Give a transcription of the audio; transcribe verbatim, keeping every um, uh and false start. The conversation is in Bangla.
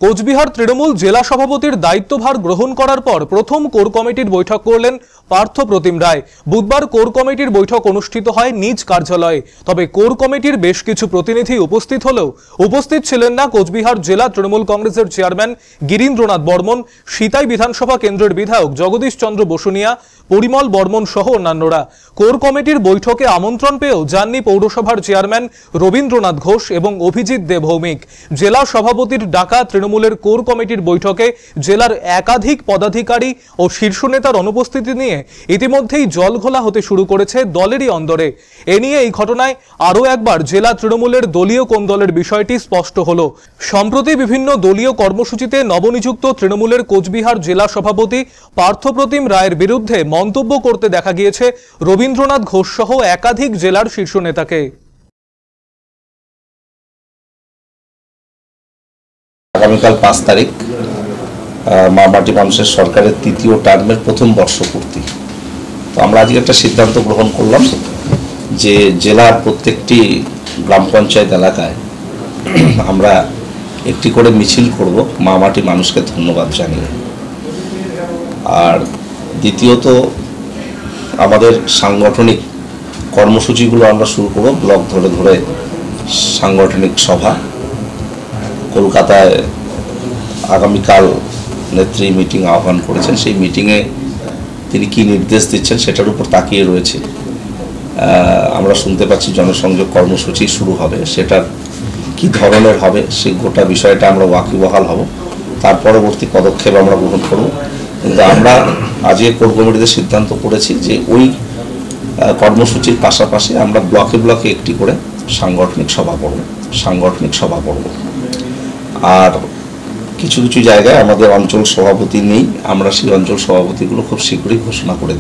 কোচবিহার তৃণমূল জেলা সভাপতির দায়িত্বভার গ্রহণ করার পর প্রথম কোর কমিটির বৈঠক করলেন পার্থ প্রতিম রায়। বুধবার কোর কমিটির বৈঠক অনুষ্ঠিত হয় নিজ কার্যালয়ে। তবে কোর কমিটির বেশ কিছু প্রতিনিধি উপস্থিত হলেও উপস্থিত ছিলেন না কোচবিহার জেলা তৃণমূল কংগ্রেসের চেয়ারম্যান গিরীন্দ্রনাথ বর্মন, সিতাই বিধানসভা কেন্দ্রের বিধায়ক জগদীশ চন্দ্র বসুনিয়া, পরিমল বর্মন সহ অন্যান্যরা। কোর কমিটির বৈঠকে আমন্ত্রণ পেয়েও যাননি পৌরসভার চেয়ারম্যান রবীন্দ্রনাথ ঘোষ এবং অভিজিৎ দে ভৌমিক। জেলা সভাপতির ডাকা তৃণমূলের কোর কমিটির বৈঠকে জেলার একাধিক পদাধিকারী ও শীর্ষ নেতার অনুপস্থিতি নিয়ে ইতিমধ্যেই জলঘোলা হতে শুরু করেছে দলেরই অন্দরে। এ নিয়ে এই ঘটনায় আরও একবার জেলা তৃণমূলের দলীয় কোন দলের বিষয়টি স্পষ্ট হলো। সম্প্রতি বিভিন্ন দলীয় কর্মসূচিতে নবনিযুক্ত তৃণমূলের কোচবিহার জেলা সভাপতি পার্থপ্রতিম রায়ের বিরুদ্ধে মন্তব্য করতে দেখা গিয়েছে রবীন্দ্রনাথ ঘোষ সহ একাধিক জেলার শীর্ষ নেতাকে। আগামীকাল পাঁচ তারিখ মা মাটি মানুষের সরকারের তৃতীয় টার্মের প্রথম বর্ষপূর্তি। তো আমরা আজকে একটা সিদ্ধান্ত গ্রহণ করলাম যে জেলার প্রত্যেকটি গ্রাম পঞ্চায়েত এলাকায় আমরা একটি করে মিছিল করব মা মাটি মানুষকে ধন্যবাদ জানিয়ে। আর দ্বিতীয়ত আমাদের সাংগঠনিক কর্মসূচিগুলো আমরা শুরু করব ব্লক ধরে ধরে সাংগঠনিক সভা। কলকাতায় আগামীকাল নেত্রী মিটিং আহ্বান করেছেন, সেই মিটিংয়ে তিনি কি নির্দেশ দিচ্ছেন সেটার উপর তাকিয়ে রয়েছে। আমরা শুনতে পাচ্ছি জনসংযোগ কর্মসূচি শুরু হবে, সেটার কি ধরনের হবে সেই গোটা বিষয়টা আমরা ওয়াকিবহাল হব, তার পরবর্তী পদক্ষেপ আমরা গ্রহণ করব। কিন্তু আমরা আজকে কোর কমিটিতে সিদ্ধান্ত করেছি যে ওই কর্মসূচির পাশাপাশি আমরা ব্লকে ব্লকে একটি করে সাংগঠনিক সভা করব সাংগঠনিক সভা করব আর কিছু কিছু জায়গায় আমাদের অঞ্চল সভাপতি নেই, আমরা সেই অঞ্চল সভাপতিগুলো খুব শীঘ্রই ঘোষণা করে